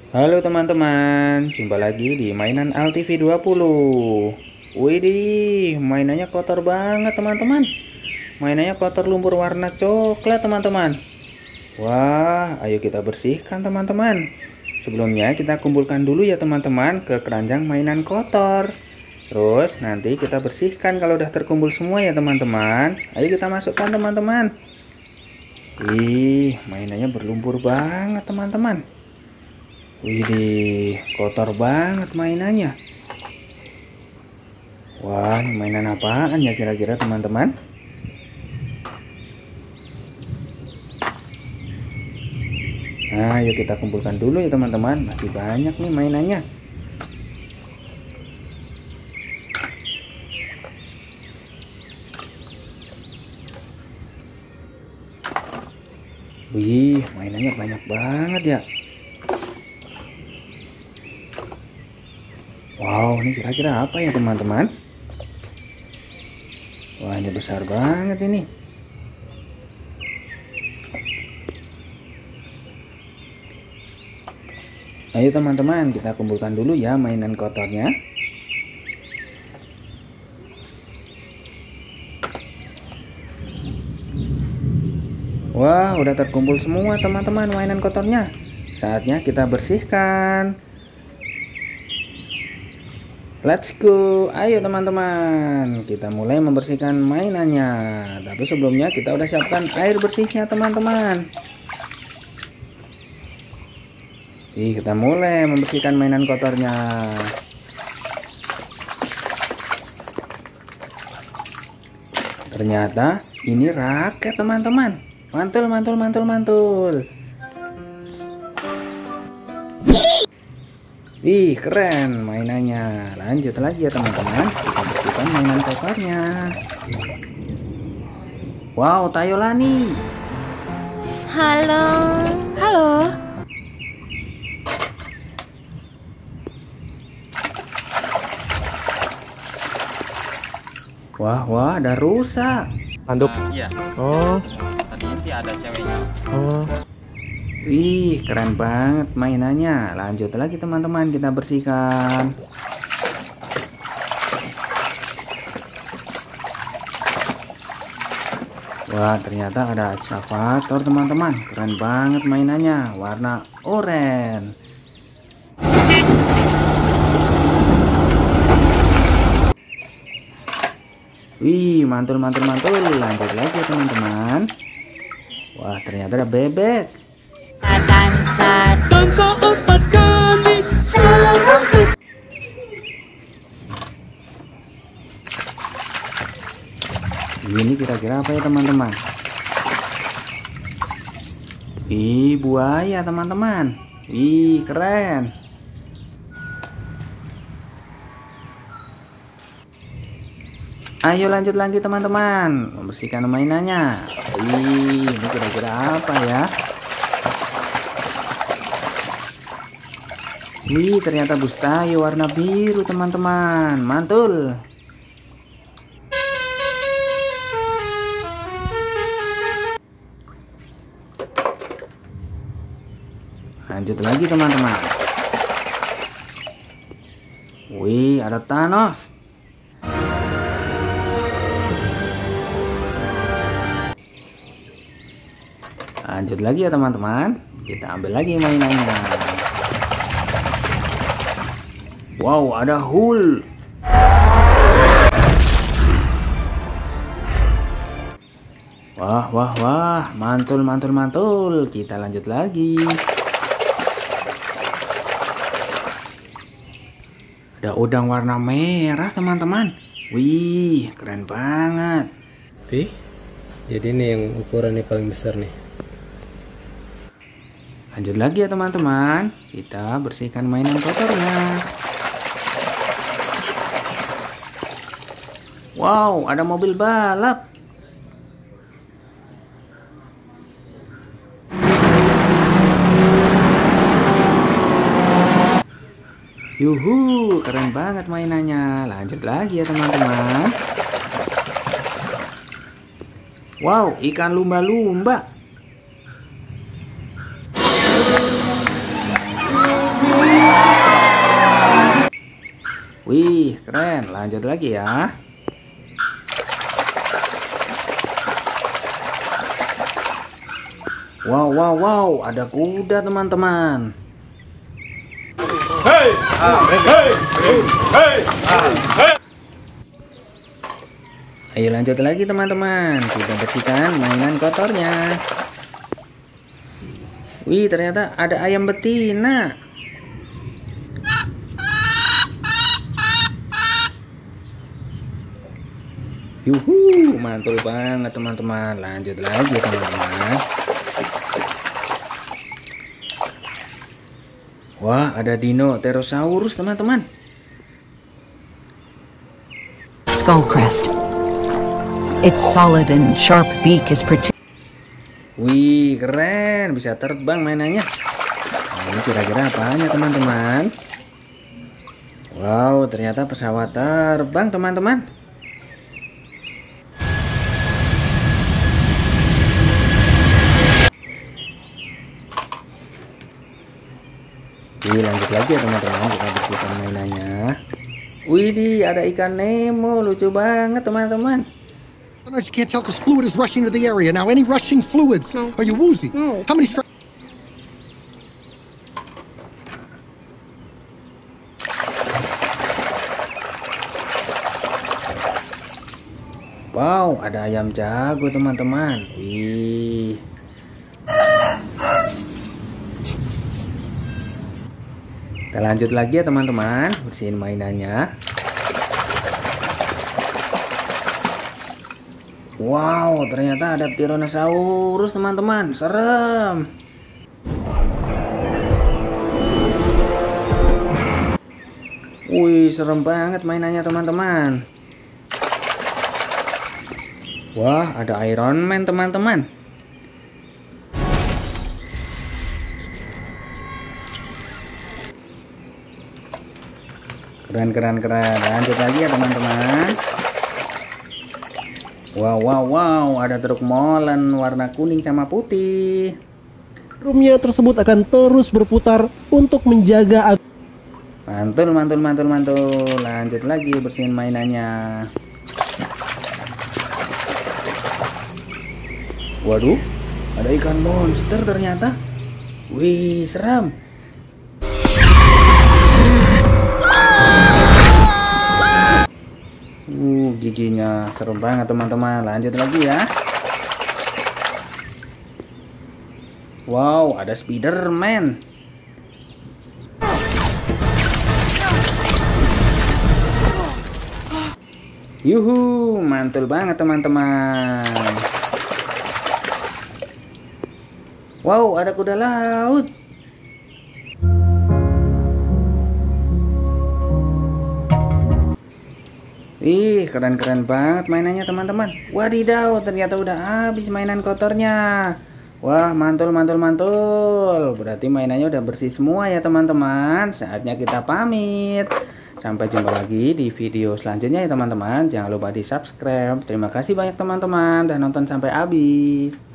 Halo teman-teman, jumpa lagi di mainan LTV 20. Widih, mainannya kotor banget teman-teman. Mainannya kotor lumpur warna coklat teman-teman. Wah, ayo kita bersihkan teman-teman. Sebelumnya kita kumpulkan dulu ya teman-teman ke keranjang mainan kotor. Terus nanti kita bersihkan kalau udah terkumpul semua ya teman-teman. Ayo kita masukkan teman-teman. Ih, mainannya berlumpur banget teman-teman. Widih, kotor banget mainannya. Wah, ini mainan apaan ya kira-kira teman-teman? Nah, yuk kita kumpulkan dulu ya teman-teman. Masih banyak nih mainannya. Wih, mainannya banyak banget ya. Wow, ini kira-kira apa ya teman-teman? Wah, ini besar banget ini. Ayo teman-teman, kita kumpulkan dulu ya mainan kotornya. Wah, udah terkumpul semua teman-teman mainan kotornya. Saatnya kita bersihkan. Let's go, ayo teman-teman, kita mulai membersihkan mainannya. Tapi sebelumnya kita udah siapkan air bersihnya teman-teman. Kita mulai membersihkan mainan kotornya. Ternyata ini raket teman-teman. Mantul, mantul, mantul, mantul. Ih, keren mainannya. Lanjut lagi ya teman-teman. Kita bersihkan mainan kotornya. Wow, Tayolani. Halo. Halo. Wah, wah, ada rusa. Handuk. Iya. Oh. Tadinya sih ada ceweknya. Oh. Wih, keren banget mainannya. Lanjut lagi teman-teman, kita bersihkan. Wah, ternyata ada ekskavator teman-teman. Keren banget mainannya, warna oranye. Wih, mantul, mantul, mantul. Lanjut lagi teman-teman. Wah, ternyata ada bebek. Dansa empat kali. Ini kira-kira apa ya teman-teman? Ih, buaya teman-teman. Ih, keren. Ayo lanjut lagi teman-teman, membersihkan mainannya. Ih, ini kira-kira apa ya? Wih, ternyata bus tayo warna biru teman-teman. Mantul. Lanjut lagi teman-teman. Wih, ada Thanos. Lanjut lagi ya teman-teman. Kita ambil lagi mainannya. Wow, ada Hulk. Wah, wah, wah, mantul, mantul, mantul. Kita lanjut lagi. Ada udang warna merah teman-teman. Wih, keren banget. Jadi ini yang ukurannya paling besar nih. Lanjut lagi ya teman-teman. Kita bersihkan mainan kotornya. Wow, ada mobil balap. Yuhu, keren banget mainannya. Lanjut lagi ya teman-teman. Wow, ikan lumba-lumba. Wih, keren. Lanjut lagi ya. Wow, wow, wow, ada kuda teman-teman. Ayo lanjut lagi teman-teman. Kita bersihkan mainan kotornya. Wih, ternyata ada ayam betina. Yuhu, mantul banget teman-teman. Lanjut lagi teman-teman. Wah, ada dino pterosaurus teman-teman. Skull crest. Its solid and sharp beak is protected. Wih, keren, bisa terbang mainannya. Nah, ini kira-kira apanya teman-teman? Wow, ternyata pesawat terbang teman-teman. Wih, lanjut lagi ya teman-teman, kita bersihkan mainannya. Widih, ada ikan Nemo, lucu banget teman-teman. Sometimes you can't tell because fluid is rushing to the area. Now, any rushing fluids? No. Are you woozy? No. How many Wow, ada ayam jago teman-teman. Wih. Kita lanjut lagi ya teman-teman, bersihin mainannya. Wow, ternyata ada Tyrannosaurus teman-teman, serem. Wih, serem banget mainannya teman-teman. Wah, ada Iron Man teman-teman. Keren, keren, keren. Lanjut lagi ya teman-teman. Wow, wow, wow, ada truk molen warna kuning sama putih. Roomnya tersebut akan terus berputar untuk menjaga. Mantul, mantul, mantul, mantul. Lanjut lagi bersihin mainannya. Waduh, ada ikan monster ternyata. Wih, seram. Giginya serem banget teman-teman. Lanjut lagi ya. Wow, ada Spiderman. Yuhu, mantul banget teman-teman. Wow, ada kuda laut. Ih, keren-keren banget mainannya teman-teman. Wadidaw, ternyata udah habis mainan kotornya. Wah, mantul, mantul, mantul. Berarti mainannya udah bersih semua ya teman-teman. Saatnya kita pamit. Sampai jumpa lagi di video selanjutnya ya teman-teman. Jangan lupa di subscribe. Terima kasih banyak teman-teman udah nonton sampai habis.